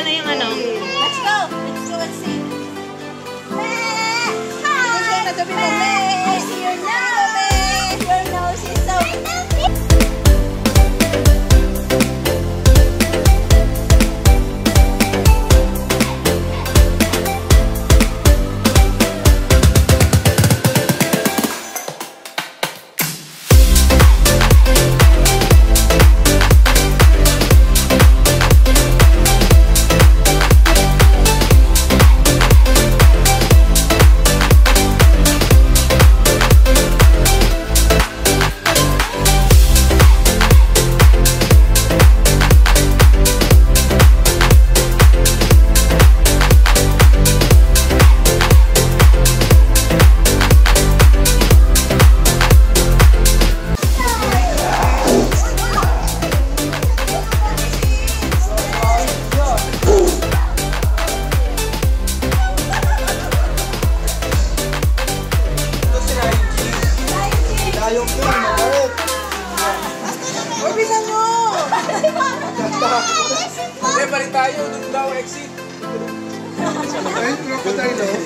yung ano? Let's go! Let's go and see. Hi! I see your nose! Your nose is so... Balik tayo, doon daw exit. Ay, crocodile, oh.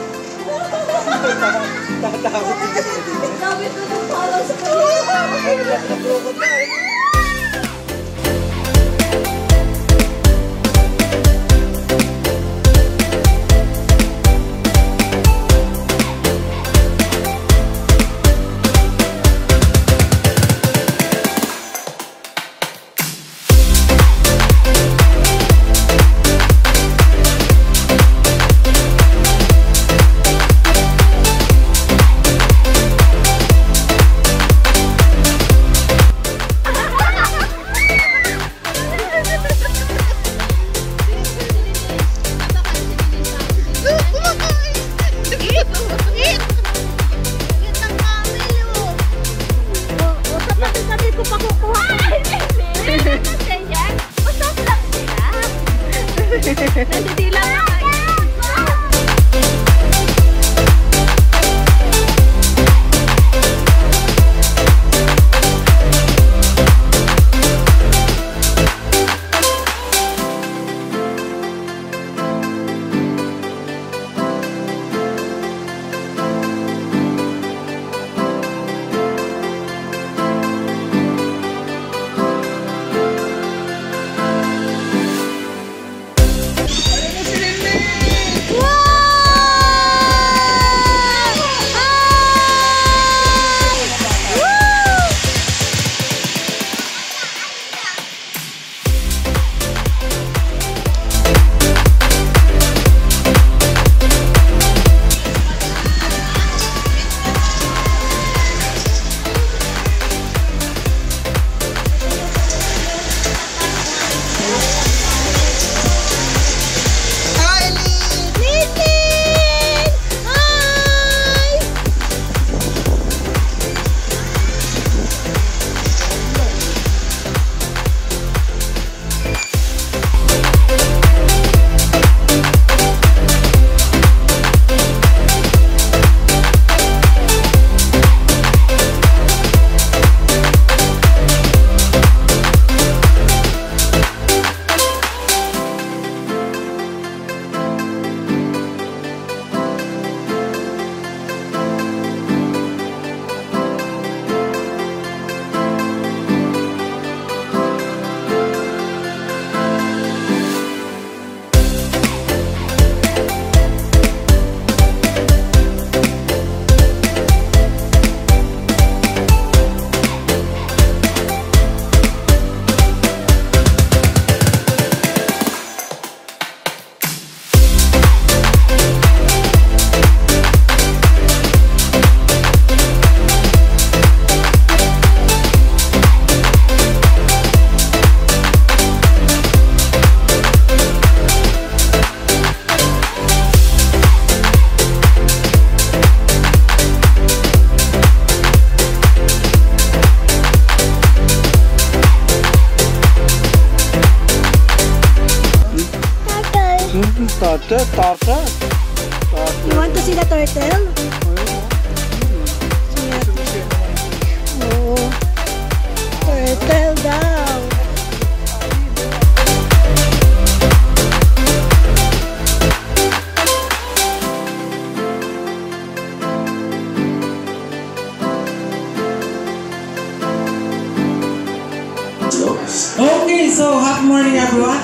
Tatakot din. Sabi ko nung parang sa kanya. Ay, crocodile. Nandito lang ako. Turtle. You want to see the turtle? Oh, turtle daw.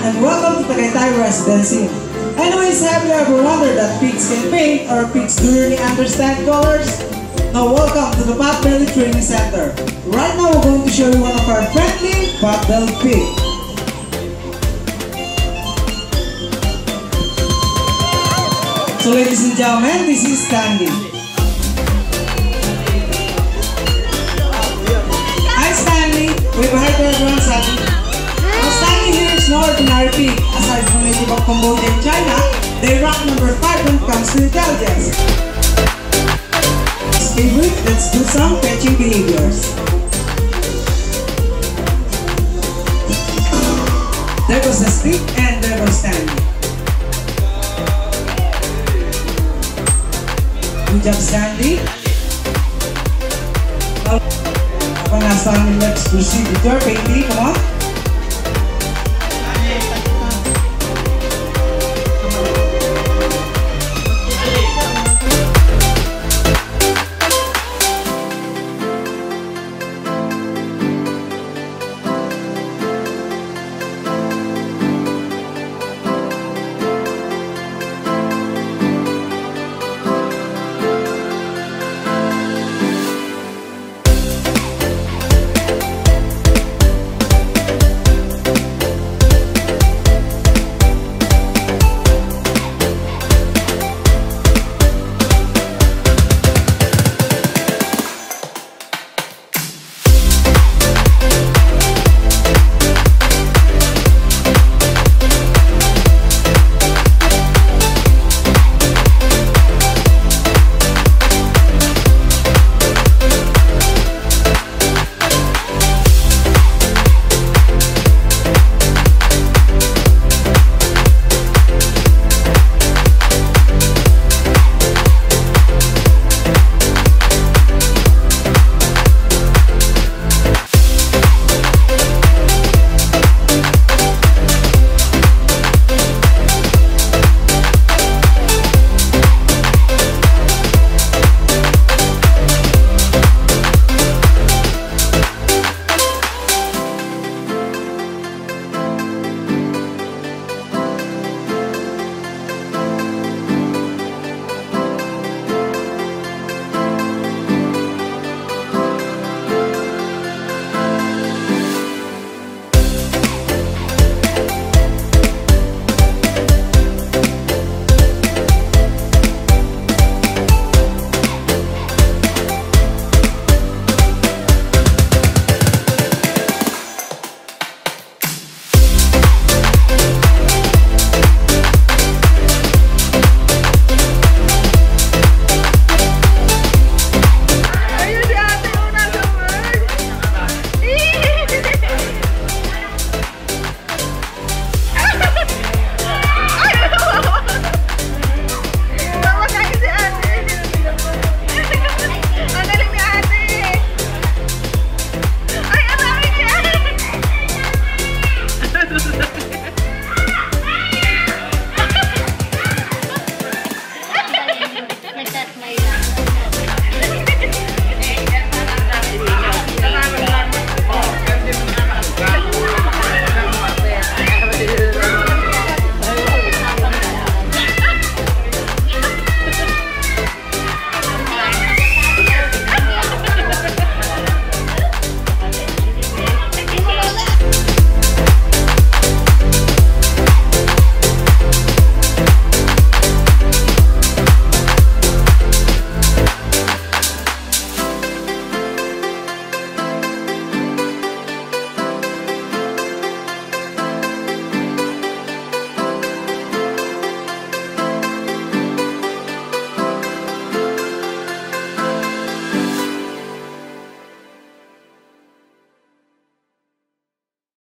and welcome to Tagaytay Residency. Anyways, have you ever wondered that pigs can paint or pigs do really understand colors? Now welcome to the Potbelly Training Center. Right now we're going to show you one of our friendly Potbelly pig. So ladies and gentlemen, this is Stanley. Hi Stanley, wave hi to everyone Stanley. Now Stanley here is no ordinary pig. Aside from native of Cambodia and China, they rank number 5 when it comes to intelligence. Favorite, let's do some fetching behaviors. There goes the stick and there goes Stanley. Good job, Stanley. Now, let's proceed with your painting. Come on.